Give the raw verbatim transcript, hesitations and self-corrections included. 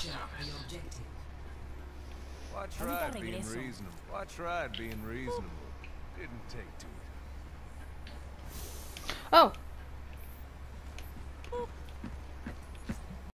Watch right being reasonable. Watch right being reasonable. Didn't take to it. Oh,